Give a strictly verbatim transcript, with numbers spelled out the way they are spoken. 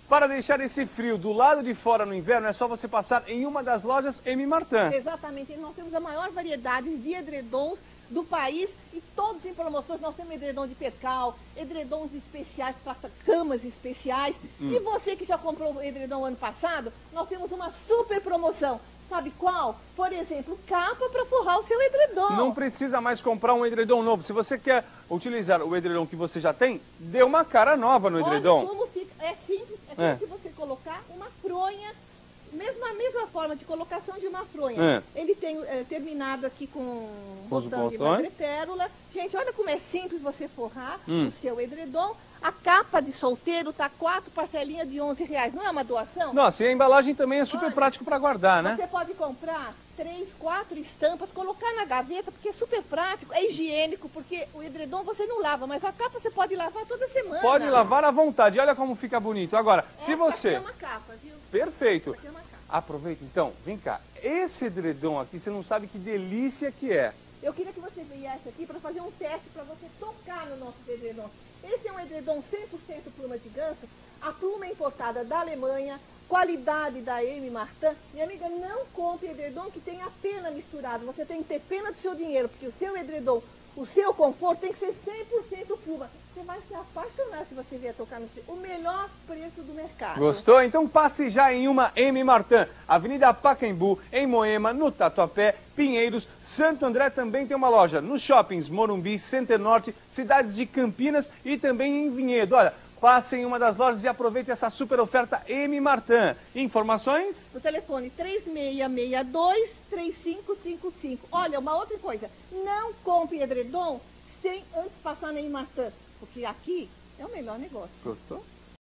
Para deixar esse frio do lado de fora no inverno, é só você passar em uma das lojas M. Martin. Exatamente, nós temos a maior variedade de edredons do país e todos em promoções. Nós temos edredom de percal, edredons especiais para camas especiais. Hum. E você que já comprou o edredom ano passado, nós temos uma super promoção. Sabe qual? Por exemplo, capa para forrar o seu edredom. Não precisa mais comprar um edredom novo. Se você quer utilizar o edredom que você já tem, dê uma cara nova no edredom. Olha como fica. É simples, é como é. se você colocar uma fronha, mesmo a mesma forma de colocação de uma fronha. É. Ele tem é, terminado aqui com botão de madrepérola. Gente, olha como é simples você forrar hum. o seu edredom. A capa de solteiro tá quatro parcelinhas de onze reais. Não é uma doação? Nossa, e a embalagem também é super Olha, prático para guardar, né? Você pode comprar três, quatro estampas, colocar na gaveta, porque é super prático, é higiênico, porque o edredom você não lava, mas a capa você pode lavar toda semana. Pode lavar à vontade. Olha como fica bonito. Agora, Essa se você... aqui é uma capa, viu? Perfeito. Essa aqui é uma capa. Aproveita então, vem cá. Esse edredom aqui, você não sabe que delícia que é. Eu queria que você viesse aqui para fazer um teste para você tocar no nosso edredom. Esse é um edredom cem por cento pluma de ganso. A pluma é importada da Alemanha, qualidade da M. Martin. Minha amiga, não compre edredom que tenha pena misturado. Você tem que ter pena do seu dinheiro, porque o seu edredom, o seu conforto tem que ser cem por cento pluma. Você vai se apaixonar se você vier tocar no seu... O melhor preço do mercado. Gostou? Então passe já em uma M. Martin. Avenida Pacaembu, em Moema, no Tatuapé, Pinheiros, Santo André também tem uma loja. Nos shoppings Morumbi, Center Norte, cidades de Campinas e também em Vinhedo. Olha, passe em uma das lojas e aproveite essa super oferta M. Martin. Informações? O telefone três seis seis dois, três cinco cinco cinco. Olha, uma outra coisa. Não compre edredom sem antes passar na M. Martin. Porque aqui é o melhor negócio. Gostou?